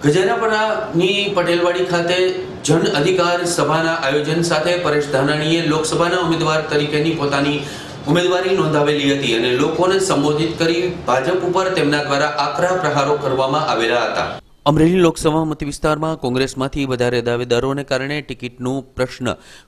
ગજરાપરાની પટેલવાડી ખાતે જન અધિકાર સભાના આયોજન સાથે પરેશ ધાનાણીએ લોકસભાના ઉમેદવાર તરીકેની પોતાની ઉમેદવારી નોંધાવેલી હતી અને લોકોને સંબોધિત કરી ભાજપ ઉપર તેમના દ્વારા આકરા પ્રહારો કરવામાં આવેલા હતા। અમરેલી લોકસભા મત વિસ્તારમાં કોંગ્રેસમાંથી વધારે દાવેદારોને કારણે ટિકિટનો પ્રશ્ન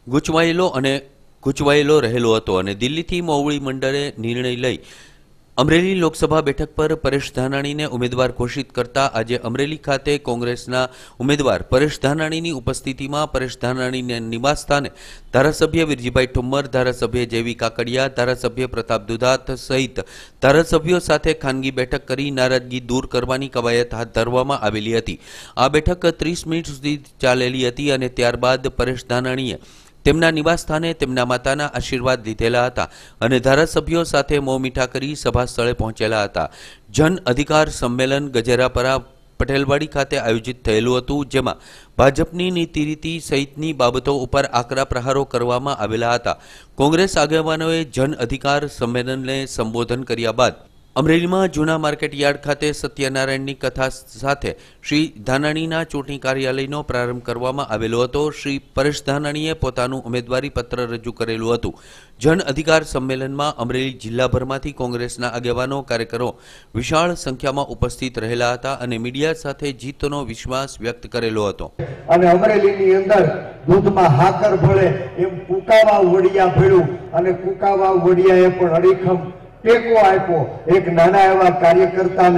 ગૂંચવાયેલો રહેલો હતો અને દિલ્હીથી મોવડી મંડળે નિર્ણય લઈ અમરેલી લોકસભા બેઠક પર પરેશ ધાનાણીને ઉમેદવાર ઘોષિત કરતા આજે અમરેલી ખાતે કોંગ્રેસના ઉમેદવાર પરેશ ધાનાણીની ઉપસ્થિતિમાં પરેશ ધાનાણીના નિવાસસ્થાને ધારાસભ્ય વિરજીભાઈ ઠુમ્મર, ધારાસભ્ય જેવી કાકડિયા, ધારાસભ્ય પ્રતાપ દુધાત સહિત ધારાસભ્યો સાથે ખાનગી બેઠક કરી નારાજગી દૂર કરવાની કવાયત હાથ ધરવામાં આવેલી હતી। આ બેઠક 30 મિનિટ સુધી ચાલેલી હતી અને ત્યારબાદ પરેશ ધાનાણીએ તેમના નિવાસસ્થાને તેમના માતાના આશીર્વાદ લીધેલા હતા અને ધારાસભ્યો સાથે મોં મીઠા કરી સભા સ્થળે પહોંચેલા હતા। જન અધિકાર સંમેલન ગજરાપરા પટેલવાડી ખાતે આયોજિત થયેલું હતું, જેમાં ભાજપની નીતિ રીતિ સહિતની બાબતો ઉપર આકરા પ્રહારો કરવામાં આવેલા હતા। કોંગ્રેસ આગેવાનોએ જન અધિકાર સંમેલનને સંબોધન કર્યા બાદ અમરેલીમાં જૂના માર્કેટ યાર્ડ ખાતે સત્યનારાયણની કથા સાથે શ્રી ધાનાણીના ચૂંટણી કાર્યાલયનો પ્રારંભ કરવામાં આવેલો હતો। શ્રી પરેશ ધાનાણીએ પોતાનું ઉમેદવારી પત્ર રજૂ કરેલું હતું। જન અધિકાર સંમેલનમાં અમરેલી જિલ્લાભરમાંથી કોંગ્રેસના આગેવાનો, કાર્યકરો વિશાળ સંખ્યામાં ઉપસ્થિત રહેલા હતા અને મીડિયા સાથે જીતનો વિશ્વાસ વ્યક્ત કરેલો હતો। અને અમરેલીની અંદર દૂધમાં હાકર ભળે એમ કુકાવા વડિયા ભળ્યું અને કુકાવા વડિયાએ પણ અડીખમ ટેકો આપ્યો। એક નાના એવા કાર્યકર્તાને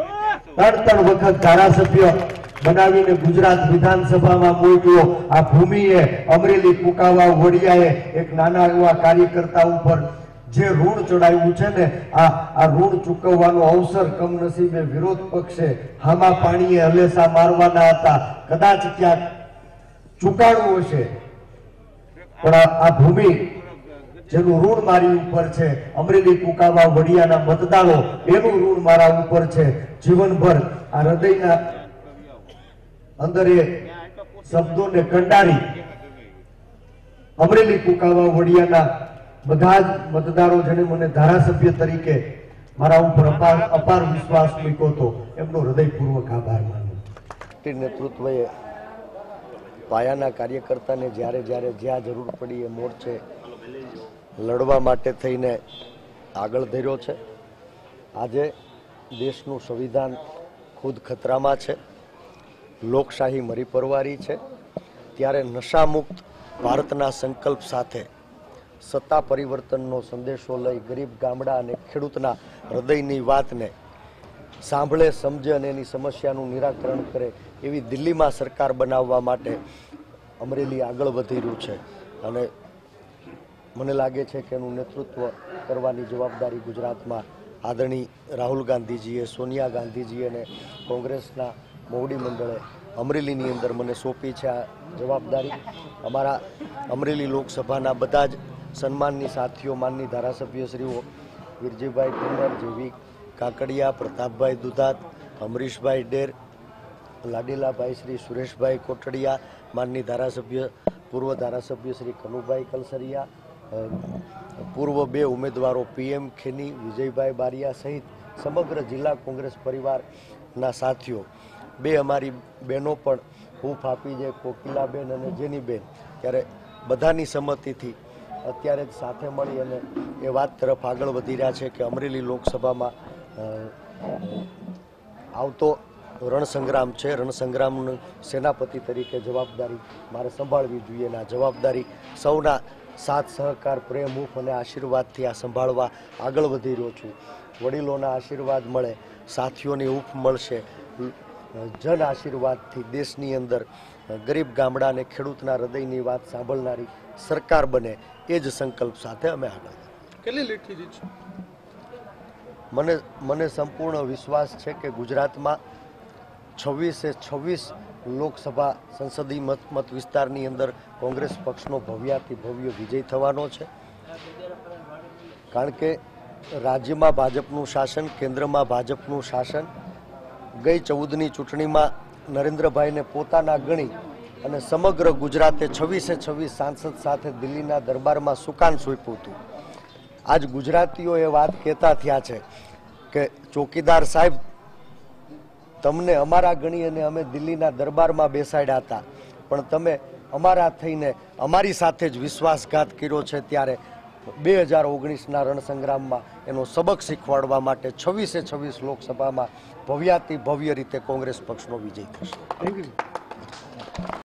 3 વખત ધારાસભ્ય બનાવીને ગુજરાત વિધાનસભામાં મોકલ્યો। આ ભૂમિએ અમરેલી કુકાવા વડિયાએ એક નાના એવા કાર્યકર્તા ઉપર જે ઋણ ચડાવ્યું છે ને, આ ઋણ ચૂકવવાનો અવસર કમનસીબે વિરોધ પક્ષે હામા પાણીએ હલેસા મારવાના હતા, કદાચ ક્યાંક ચૂકાડવું હશે, પણ આ ભૂમિ જેનું ઋણ મારી ઉપર છે, અમરેલી કુકાવા વડિયાના મતદારો એનું ઋણ મારા ઉપર છે। જીવનભર આ હૃદયના અંદર એ શબ્દોને કંડારી અમરેલી કુકાવા વડિયાના બધા જ મતદારો જેને મને ધારાસભ્ય તરીકે મારા ઉપર અપાર વિશ્વાસ મૂક્યો હતો, એમનો હૃદયપૂર્વક આભાર માનું। નેતૃત્વએ પાયાના કાર્યકર્તાને જ્યારે જ્યાં જરૂર પડી એ મોરચે લડવા માટે થઈને આગળ ધર્યો છે। આજે દેશનું સંવિધાન ખુદ ખતરામાં છે, લોકશાહી મરી પરવારી છે, ત્યારે નશામુક્ત ભારતના સંકલ્પ સાથે સત્તા પરિવર્તનનો સંદેશો લઈ ગરીબ ગામડા અને ખેડૂતના હૃદયની વાતને સાંભળે, સમજે અને એની સમસ્યાનું નિરાકરણ કરે એવી દિલ્હીમાં સરકાર બનાવવા માટે અમરેલી આગળ વધી રહ્યું છે અને મને લાગે છે કે એનું નેતૃત્વ કરવાની જવાબદારી ગુજરાતમાં આદરણીય રાહુલ ગાંધીજીએ, સોનિયા ગાંધીજી અને કોંગ્રેસના મોવડી મંડળે અમરેલીની અંદર મને સોંપી છે। આ જવાબદારી અમારા અમરેલી લોકસભાના બધા જ સન્માનની સાથીઓ, માનની ધારાસભ્યશ્રીઓ વિરજીભાઈ ઠુમ્મર, જેવી કાકડિયા, પ્રતાપભાઈ દુધાત, અમરીશભાઈ ડેર, લાડીલાભાઈ શ્રી સુરેશભાઈ કોટડિયા, માનની ધારાસભ્ય પૂર્વ ધારાસભ્ય શ્રી કનુભાઈ કલસરિયા, પૂર્વ 2 ઉમેદવારો PM ખેની, વિજયભાઈ બારિયા સહિત સમગ્ર જિલ્લા કોંગ્રેસ પરિવારના સાથીઓ, 2 અમારી બહેનો પણ હૂંફ આપી છે, કોકિલાબેન અને જેનીબેન, ત્યારે બધાની સંમતિથી અત્યારે જ સાથે મળી અને એ વાત તરફ આગળ વધી રહ્યા છે કે અમરેલી લોકસભામાં આવતો રણસંગ્રામ છે, રણસંગ્રામનું સેનાપતિ તરીકે જવાબદારી મારે સંભાળવી જોઈએ અને આ જવાબદારી સૌના સાથ સહકાર, પ્રેમ, હૂંફ અને આશીર્વાદથી આ સંભાળવા આગળ વધી રહ્યો છું। વડીલોના આશીર્વાદ મળે, સાથીઓની હૂંફ મળશે, જન આશીર્વાદથી દેશની અંદર ગરીબ ગામડા અને ખેડૂતના હૃદયની વાત સાંભળનારી સરકાર બને, એ જ સંકલ્પ સાથે અમે આગળ કેટલી લીટથી જીતશું? મને સંપૂર્ણ વિશ્વાસ છે કે ગુજરાતમાં 26 લોકસભા સંસદીય મત વિસ્તારની અંદર કોંગ્રેસ પક્ષનો ભવ્યાતિ ભવ્ય વિજય થવાનો છે, કારણ કે રાજ્યમાં ભાજપનું શાસન, કેન્દ્રમાં ભાજપનું શાસન ગઈ 14ની ચૂંટણીમાં નરેન્દ્રભાઈને પોતાના ગણી અને સમગ્ર ગુજરાતે 26 સાંસદ સાથે દિલ્હીના દરબારમાં સુકાન સોંપ્યું હતું। આજ ગુજરાતીઓ એ વાત કહેતા થયા છે કે ચોકીદાર સાહેબ તમને અમારા ગણી અને અમે દિલ્હીના દરબારમાં બેસાડ્યા હતા, પણ તમે અમારા થઈને અમારી સાથે જ વિશ્વાસઘાત કર્યો છે. ત્યારે 2019ના રણસંગ્રામમાં એનો સબક શીખવાડવા માટે 26 લોકસભામાં ભવ્યાતિ ભવ્ય રીતે કોંગ્રેસ પક્ષનો વિજય થશે. Thank you.